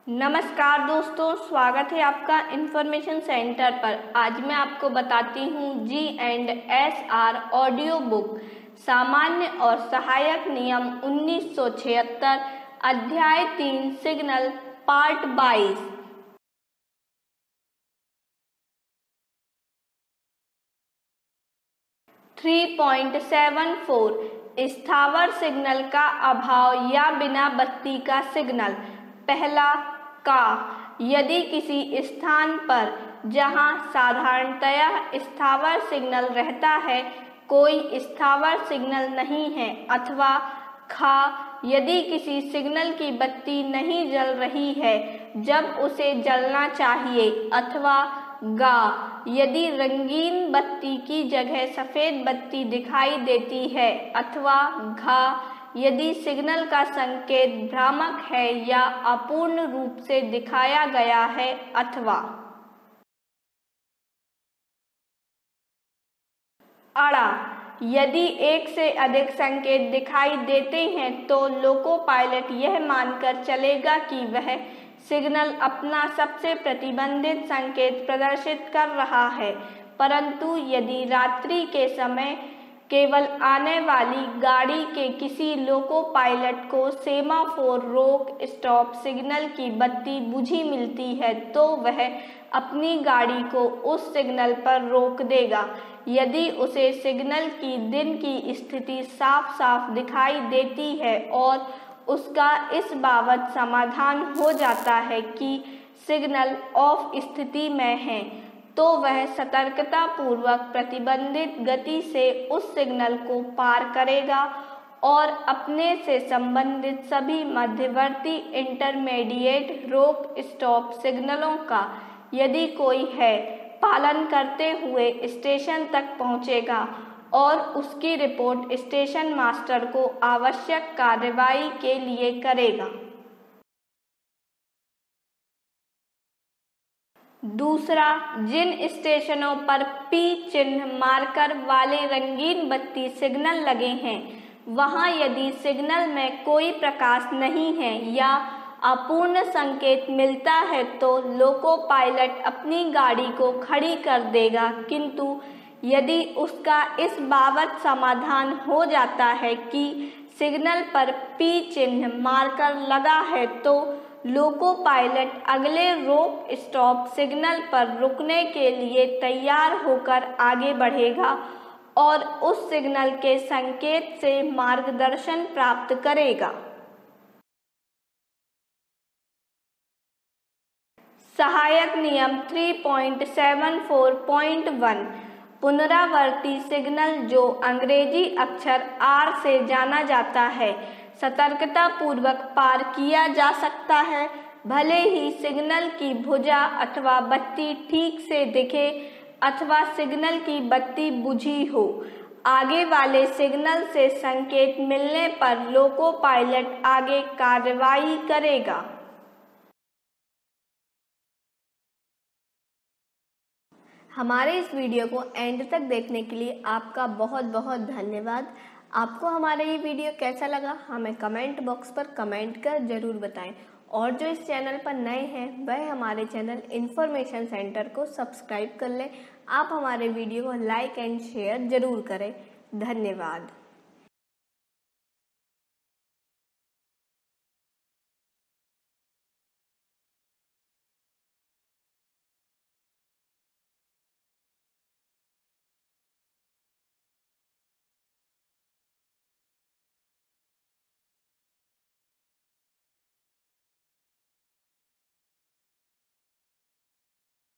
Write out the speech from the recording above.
नमस्कार दोस्तों, स्वागत है आपका इन्फॉर्मेशन सेंटर पर। आज मैं आपको बताती हूँ G&SR ऑडियो बुक सामान्य और सहायक नियम 1976 अध्याय 3 सिग्नल पार्ट 22। स्थावर सिग्नल का अभाव या बिना बत्ती का सिग्नल। पहला का, यदि किसी स्थान पर जहां साधारणतया स्थावर सिग्नल रहता है कोई स्थावर सिग्नल नहीं है, अथवा खा, यदि किसी सिग्नल की बत्ती नहीं जल रही है जब उसे जलना चाहिए, अथवा गा, यदि रंगीन बत्ती की जगह सफेद बत्ती दिखाई देती है, अथवा घा, यदि सिग्नल का संकेत भ्रामक है या अपूर्ण रूप से दिखाया गया है, अथवा अड़ा, यदि एक से अधिक संकेत दिखाई देते हैं तो लोको पायलट यह मानकर चलेगा कि वह सिग्नल अपना सबसे प्रतिबंधित संकेत प्रदर्शित कर रहा है। परंतु यदि रात्रि के समय केवल आने वाली गाड़ी के किसी लोको पायलट को सेमाफोर रोक स्टॉप सिग्नल की बत्ती बुझी मिलती है तो वह अपनी गाड़ी को उस सिग्नल पर रोक देगा। यदि उसे सिग्नल की दिन की स्थिति साफ साफ दिखाई देती है और उसका इस बाबत समाधान हो जाता है कि सिग्नल ऑफ स्थिति में है, तो वह सतर्कतापूर्वक प्रतिबंधित गति से उस सिग्नल को पार करेगा और अपने से संबंधित सभी मध्यवर्ती इंटरमीडिएट रोक स्टॉप सिग्नलों का, यदि कोई है, पालन करते हुए स्टेशन तक पहुंचेगा और उसकी रिपोर्ट स्टेशन मास्टर को आवश्यक कार्रवाई के लिए करेगा। दूसरा, जिन स्टेशनों पर P चिन्ह मार्कर वाले रंगीन बत्ती सिग्नल लगे हैं वहां यदि सिग्नल में कोई प्रकाश नहीं है या अपूर्ण संकेत मिलता है तो लोको पायलट अपनी गाड़ी को खड़ी कर देगा, किंतु यदि उसका इस बाबत समाधान हो जाता है कि सिग्नल पर P चिन्ह मार्कर लगा है तो लोको पायलट अगले रोक स्टॉप सिग्नल पर रुकने के लिए तैयार होकर आगे बढ़ेगा और उस सिग्नल के संकेत से मार्गदर्शन प्राप्त करेगा। सहायक नियम 3.74.1 पुनरावर्ती सिग्नल जो अंग्रेजी अक्षर R से जाना जाता है सतर्कतापूर्वक पार किया जा सकता है, भले ही सिग्नल की भुजा अथवा बत्ती ठीक से दिखे अथवा सिग्नल की बत्ती बुझी हो। आगे वाले सिग्नल से संकेत मिलने पर लोको पायलट आगे कार्रवाई करेगा। हमारे इस वीडियो को एंड तक देखने के लिए आपका बहुत बहुत धन्यवाद। आपको हमारा ये वीडियो कैसा लगा हमें कमेंट बॉक्स पर कमेंट कर जरूर बताएं और जो इस चैनल पर नए हैं वह हमारे चैनल इन्फॉर्मेशन सेंटर को सब्सक्राइब कर लें। आप हमारे वीडियो को लाइक एंड शेयर जरूर करें। धन्यवाद।